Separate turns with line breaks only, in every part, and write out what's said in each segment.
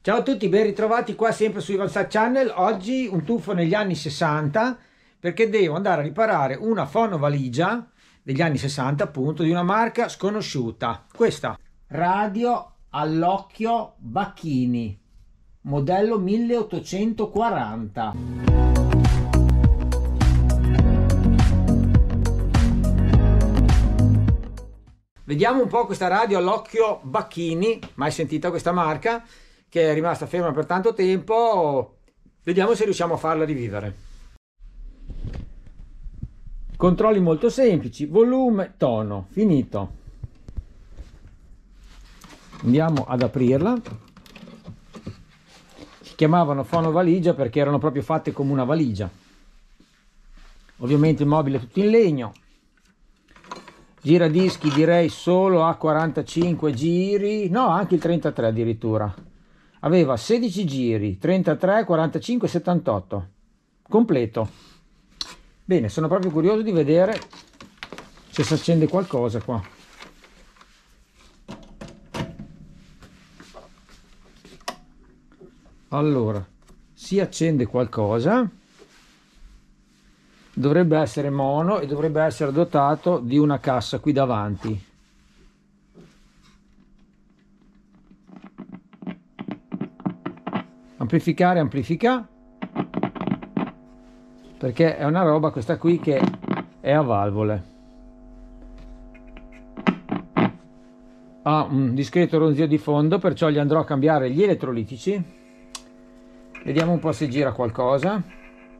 Ciao a tutti, ben ritrovati qua sempre su Ivan Sat Channel. Oggi un tuffo negli anni 60 perché devo andare a riparare una fonovaligia degli anni 60, appunto, di una marca sconosciuta. Questa radio all'occhio Bacchini, modello 1840. Vediamo un po' questa radio all'occhio Bacchini, mai sentita questa marca, che è rimasta ferma per tanto tempo. Vediamo se riusciamo a farla rivivere. Controlli molto semplici: volume, tono, finito. Andiamo ad aprirla. Si chiamavano fonovaligia perché erano proprio fatte come una valigia. Ovviamente il mobile è tutto in legno. Giradischi direi solo a 45 giri, no, anche il 33 addirittura. Aveva 16 giri, 33, 45, 78. Completo. Bene, sono proprio curioso di vedere se si accende qualcosa qua. Allora, si accende qualcosa. Dovrebbe essere mono e dovrebbe essere dotato di una cassa qui davanti. Amplificare, amplifica, perché è una roba questa qui che è a valvole. Ha un discreto ronzio di fondo, perciò gli andrò a cambiare gli elettrolitici. Vediamo un po' se gira qualcosa.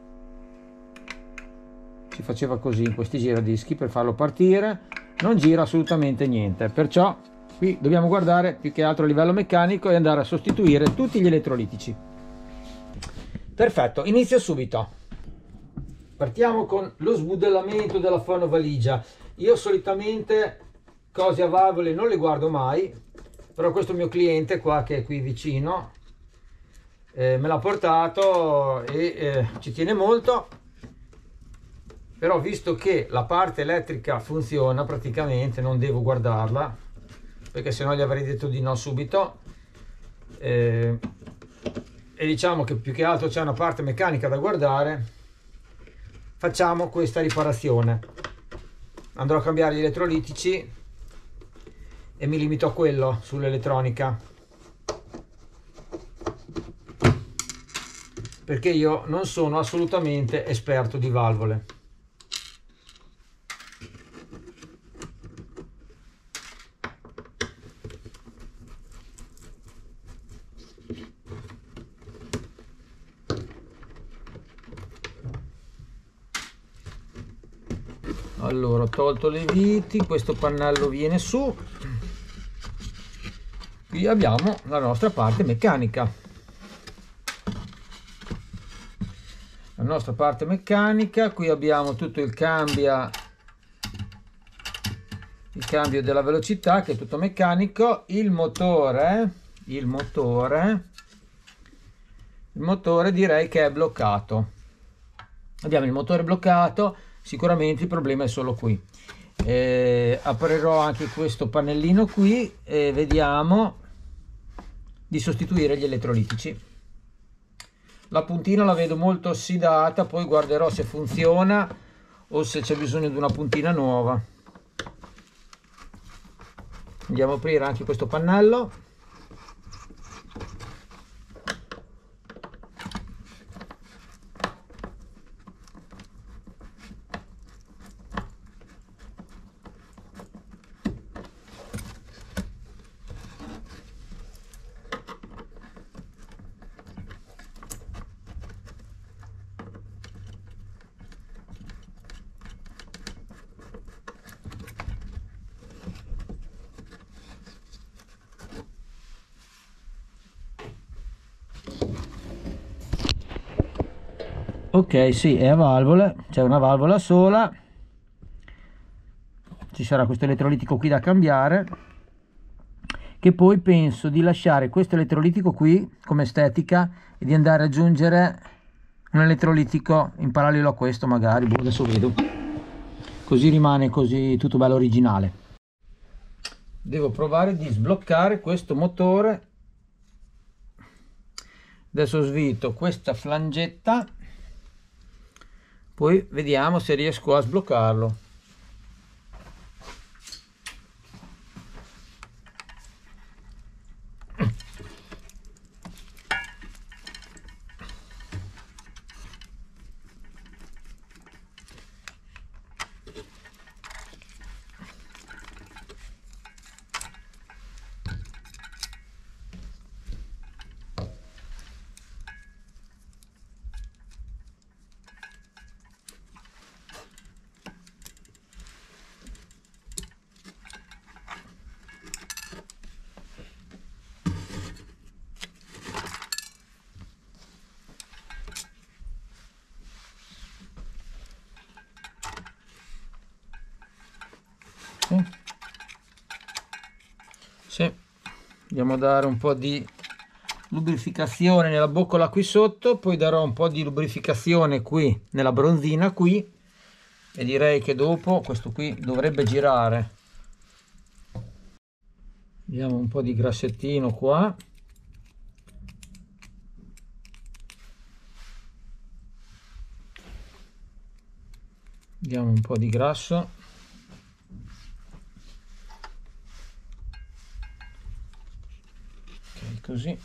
Si faceva così in questi giradischi per farlo partire, non gira assolutamente niente, perciò qui dobbiamo guardare più che altro a livello meccanico e andare a sostituire tutti gli elettrolitici. Perfetto, inizio subito. Partiamo con lo smodellamento della fonovaligia. Io solitamente cose a valvole non le guardo mai, però questo mio cliente qua, che è qui vicino, me l'ha portato e ci tiene molto. Però visto che la parte elettrica funziona praticamente, non devo guardarla, perché sennò gli avrei detto di no subito. E diciamo che più che altro c'è una parte meccanica da guardare. Facciamo questa riparazione. Andrò a cambiare gli elettrolitici e mi limito a quello sull'elettronica, perché io non sono assolutamente esperto di valvole. Allora, ho tolto le viti, questo pannello viene su, qui abbiamo la nostra parte meccanica. La nostra parte meccanica, qui abbiamo tutto il cambio della velocità, che è tutto meccanico. Il motore direi che è bloccato. Abbiamo il motore bloccato. Sicuramente il problema è solo qui. Aprirò anche questo pannellino qui e vediamo di sostituire gli elettrolitici. La puntina la vedo molto ossidata, poi guarderò se funziona o se c'è bisogno di una puntina nuova. Andiamo a aprire anche questo pannello. Ok, sì, è a valvole, c'è una valvola sola, ci sarà questo elettrolitico qui da cambiare, che poi penso di lasciare questo elettrolitico qui come estetica e di andare ad aggiungere un elettrolitico in parallelo a questo, magari, boh, adesso vedo, così rimane così tutto bello originale. Devo provare di sbloccare questo motore Adesso svito questa flangetta, poi vediamo se riesco a sbloccarlo. Sì. Andiamo a dare un po' di lubrificazione nella boccola qui sotto, poi darò un po' di lubrificazione qui nella bronzina qui, e direi che dopo questo qui dovrebbe girare. Diamo un po' di grassettino qua. Diamo un po' di grasso. Ok, così.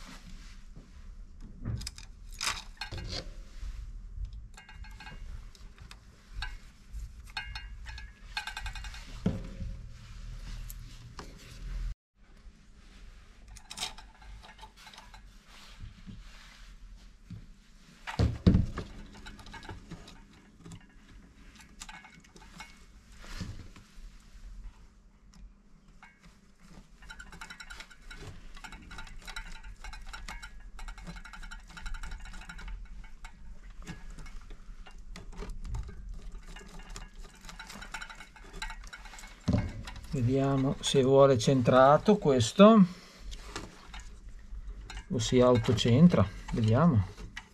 Vediamo se vuole centrato questo o si autocentra, vediamo.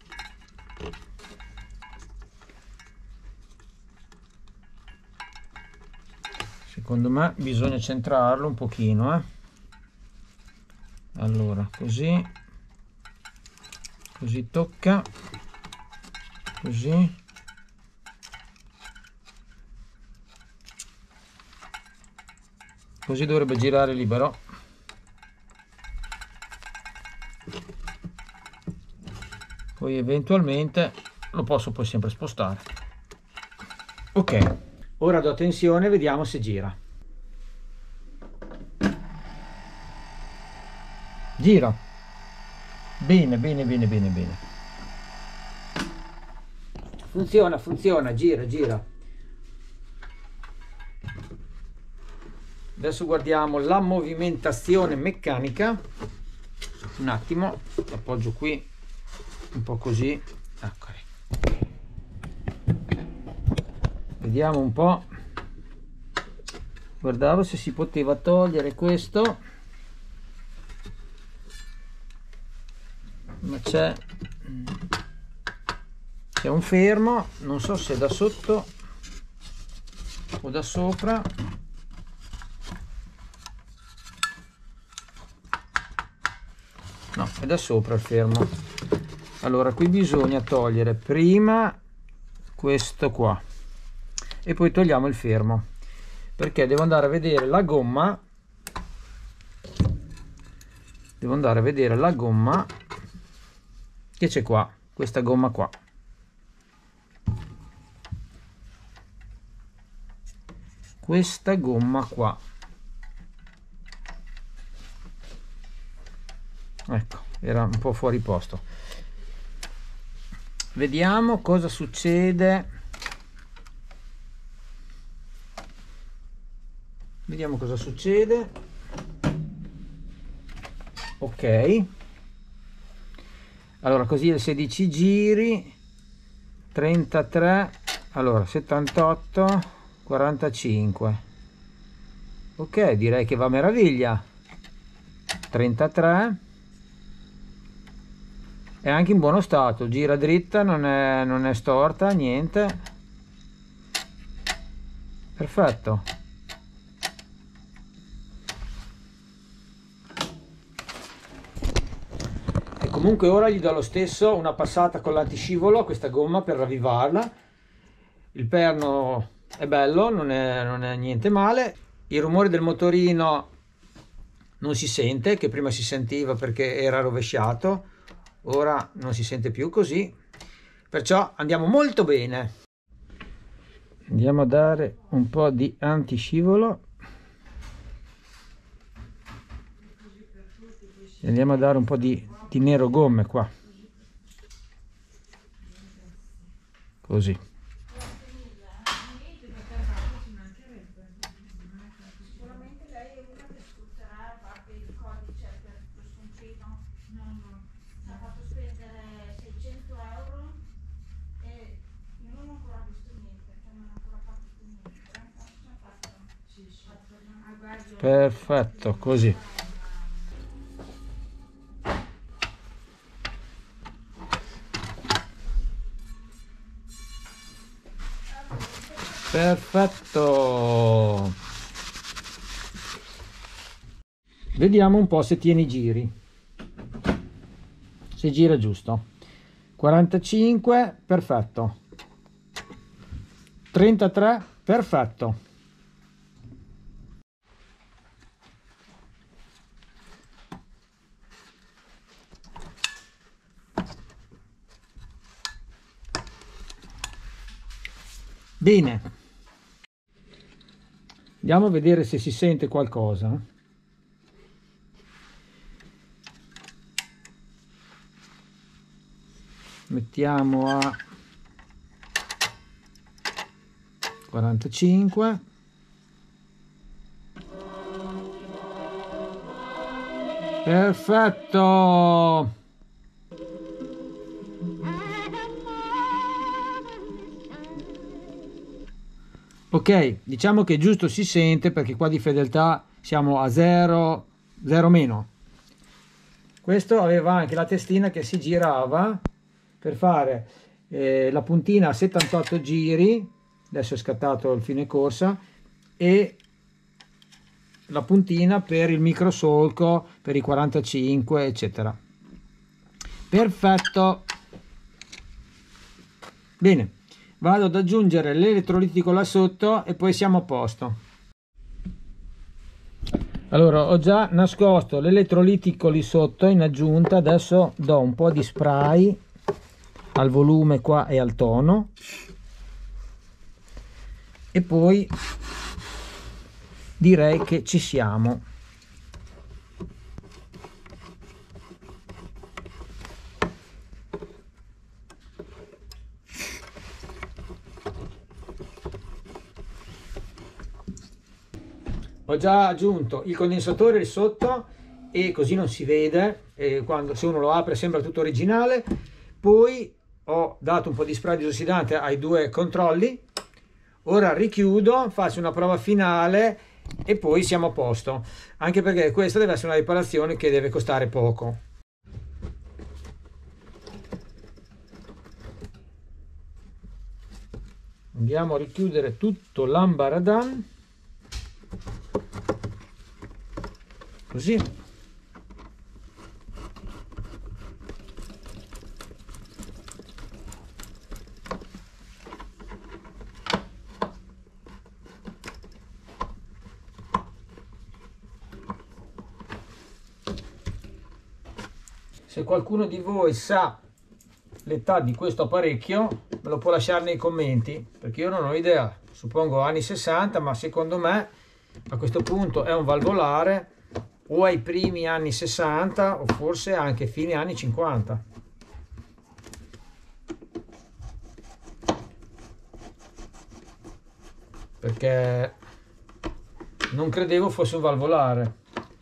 Secondo me bisogna centrarlo un pochino, eh. Allora, così tocca, così. Così dovrebbe girare libero. Poi eventualmente lo posso poi sempre spostare. Ok, ora do tensione, vediamo se gira. Gira. Bene, bene, bene, bene, bene. Funziona, funziona, gira, gira. Adesso guardiamo la movimentazione meccanica. Un attimo, appoggio qui un po' così. Ecco. Vediamo un po'. Guardavo se si poteva togliere questo, ma c'è un fermo, non so se è da sotto o da sopra. No, è da sopra il fermo. Allora qui bisogna togliere prima questo qua e poi togliamo il fermo, perché devo andare a vedere la gomma. Devo andare a vedere la gomma che c'è qua, questa gomma qua. Questa gomma qua. Ecco, era un po' fuori posto. Vediamo cosa succede. Vediamo cosa succede. Ok. Allora, così il 16 giri, 33, allora 78, 45. Ok, direi che va a meraviglia. 33. È anche in buono stato, gira dritta, non è storta, niente. Perfetto. Comunque ora gli do lo stesso una passata con l'antiscivolo a questa gomma per ravvivarla. Il perno è bello, non è niente male. Il rumore del motorino non si sente, che prima si sentiva perché era rovesciato, ora non si sente più così, perciò andiamo molto bene. Andiamo a dare un po' di antiscivolo e andiamo a dare un po' di nero gomme qua, così. Perfetto, così. Perfetto. Vediamo un po' se tiene i giri, se gira giusto. 45, perfetto. 33, perfetto. Bene, andiamo a vedere se si sente qualcosa. Mettiamo a 45. Perfetto. Ok, diciamo che giusto si sente perché qua di fedeltà siamo a 0 meno. Questo aveva anche la testina che si girava per fare la puntina a 78 giri, adesso è scattato il fine corsa, e la puntina per il microsolco per i 45 eccetera. Perfetto. Bene, vado ad aggiungere l'elettrolitico là sotto e poi siamo a posto. Allora, ho già nascosto l'elettrolitico lì sotto in aggiunta, adesso do un po' di spray al volume qua e al tono e poi direi che ci siamo. Ho già aggiunto il condensatore lì sotto e così non si vede, e se uno lo apre sembra tutto originale. Poi ho dato un po' di spray disossidante ai due controlli. Ora richiudo, faccio una prova finale e poi siamo a posto, anche perché questa deve essere una riparazione che deve costare poco. Andiamo a richiudere tutto l'ambaradan, così. Se qualcuno di voi sa l'età di questo apparecchio me lo può lasciare nei commenti, perché io non ho idea, suppongo anni 60, ma secondo me a questo punto è un valvolare o ai primi anni 60 o forse anche fine anni 50. Perché non credevo fosse un valvolare.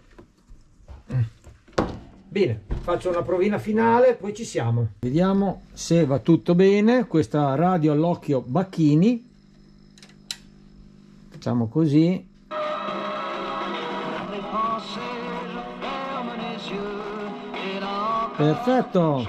Bene, faccio una provina finale, poi ci siamo. Vediamo se va tutto bene. Questa radio all'occhio Bacchini. Facciamo così. Perfetto.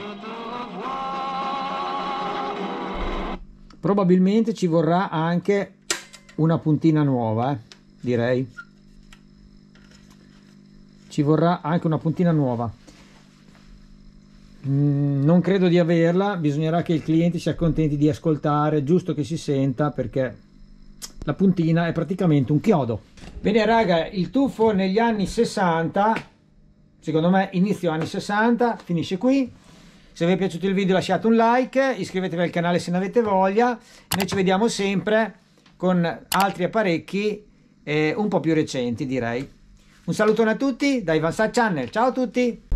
Probabilmente ci vorrà anche una puntina nuova, direi. Ci vorrà anche una puntina nuova. Non credo di averla, bisognerà che il cliente si accontenti di ascoltare, giusto che si senta, perché la puntina è praticamente un chiodo. Bene raga, il tuffo negli anni 60, secondo me inizio anni 60, finisce qui. Se vi è piaciuto il video lasciate un like, iscrivetevi al canale se ne avete voglia. Noi ci vediamo sempre con altri apparecchi un po' più recenti, direi. Un salutone a tutti da Ivan Sat Channel, ciao a tutti!